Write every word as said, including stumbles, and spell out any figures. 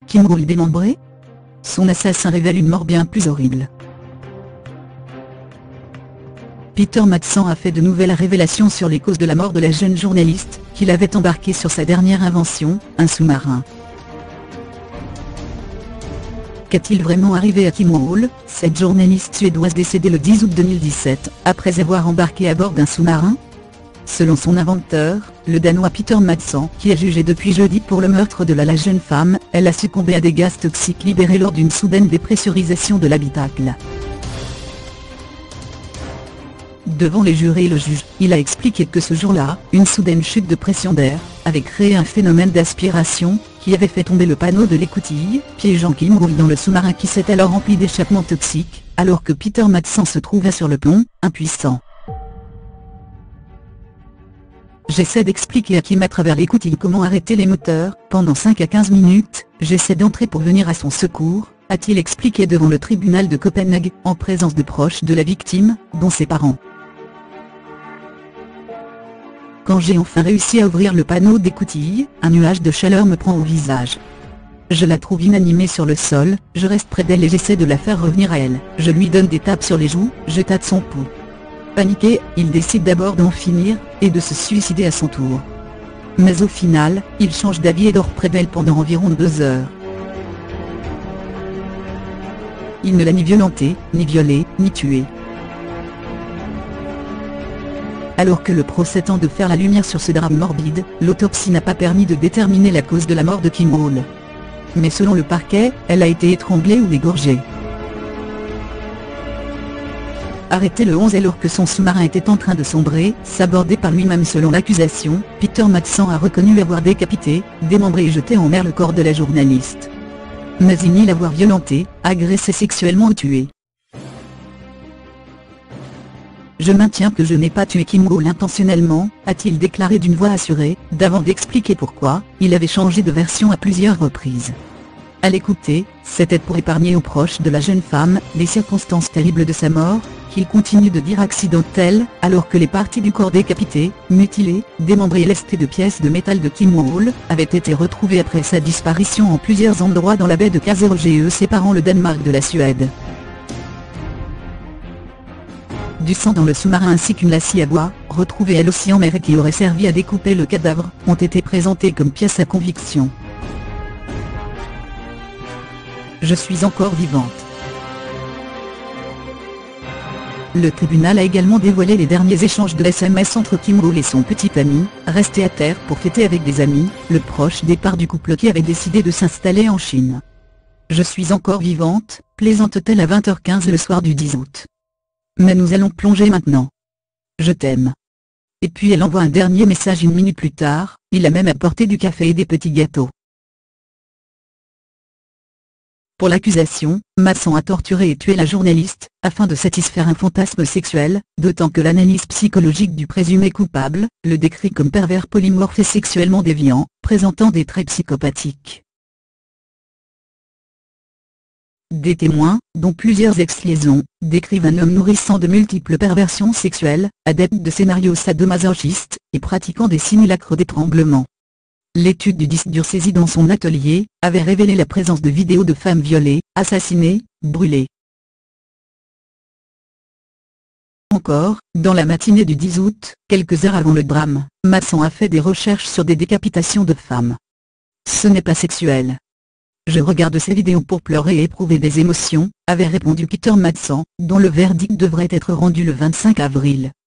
Kim Woo démembré? Son assassin révèle une mort bien plus horrible. Peter Madsen a fait de nouvelles révélations sur les causes de la mort de la jeune journaliste, qu'il avait embarquée sur sa dernière invention, un sous-marin. Qu'est-il vraiment arrivé à Kim Woo, cette journaliste suédoise décédée le dix août deux mille dix-sept, après avoir embarqué à bord d'un sous-marin? Selon son inventeur, le Danois Peter Madsen, qui est jugé depuis jeudi pour le meurtre de la, la jeune femme, elle a succombé à des gaz toxiques libérés lors d'une soudaine dépressurisation de l'habitacle. Devant les jurés et le juge, il a expliqué que ce jour-là, une soudaine chute de pression d'air avait créé un phénomène d'aspiration, qui avait fait tomber le panneau de l'écoutille, piégeant Kim Woo dans le sous-marin qui s'est alors rempli d'échappements toxiques, alors que Peter Madsen se trouvait sur le pont, impuissant. J'essaie d'expliquer à Kim à travers l'écoutille comment arrêter les moteurs, pendant cinq à quinze minutes, j'essaie d'entrer pour venir à son secours, a-t-il expliqué devant le tribunal de Copenhague, en présence de proches de la victime, dont ses parents. Quand j'ai enfin réussi à ouvrir le panneau d'écoutille, un nuage de chaleur me prend au visage. Je la trouve inanimée sur le sol, je reste près d'elle et j'essaie de la faire revenir à elle. Je lui donne des tapes sur les joues, je tâte son pouls. Paniqué, il décide d'abord d'en finir, et de se suicider à son tour. Mais au final, il change d'avis et dort près d'elle pendant environ deux heures. Il ne l'a ni violentée, ni violée, ni tuée. Alors que le procès tente de faire la lumière sur ce drame morbide, l'autopsie n'a pas permis de déterminer la cause de la mort de Kim Woo. Mais selon le parquet, elle a été étranglée ou égorgée. Arrêté le onze alors que son sous-marin était en train de sombrer, sabordé par lui-même selon l'accusation, Peter Madsen a reconnu avoir décapité, démembré et jeté en mer le corps de la journaliste. Mais il nie l'avoir violentée, agressée sexuellement ou tuée. Je maintiens que je n'ai pas tué Kim Woo intentionnellement, a-t-il déclaré d'une voix assurée, d'avant d'expliquer pourquoi, il avait changé de version à plusieurs reprises. À l'écouter, c'était pour épargner aux proches de la jeune femme, les circonstances terribles de sa mort, qu'il continue de dire accidentelle, alors que les parties du corps décapité, mutilées, démembrées et lestées de pièces de métal de Kim Woo avaient été retrouvées après sa disparition en plusieurs endroits dans la baie de Kaserø séparant le Danemark de la Suède. Du sang dans le sous-marin ainsi qu'une lasscie à bois, retrouvée elle aussi en mer et qui aurait servi à découper le cadavre, ont été présentés comme pièces à conviction. Je suis encore vivante. Le tribunal a également dévoilé les derniers échanges de S M S entre Kim Woo et son petit ami, resté à terre pour fêter avec des amis, le proche départ du couple qui avait décidé de s'installer en Chine. Je suis encore vivante, plaisante-t-elle à vingt heures quinze le soir du dix août. Mais nous allons plonger maintenant. Je t'aime. Et puis elle envoie un dernier message une minute plus tard, il a même apporté du café et des petits gâteaux. Pour l'accusation, Madsen a torturé et tué la journaliste, afin de satisfaire un fantasme sexuel, d'autant que l'analyse psychologique du présumé coupable, le décrit comme pervers polymorphe et sexuellement déviant, présentant des traits psychopathiques. Des témoins, dont plusieurs ex-liaisons, décrivent un homme nourrissant de multiples perversions sexuelles, adepte de scénarios sadomasochistes, et pratiquant des simulacres d'étranglement. L'étude du disque dur saisi dans son atelier, avait révélé la présence de vidéos de femmes violées, assassinées, brûlées. Encore, dans la matinée du dix août, quelques heures avant le drame, Madsen a fait des recherches sur des décapitations de femmes. Ce n'est pas sexuel. Je regarde ces vidéos pour pleurer et éprouver des émotions, avait répondu Peter Madsen, dont le verdict devrait être rendu le vingt-cinq avril.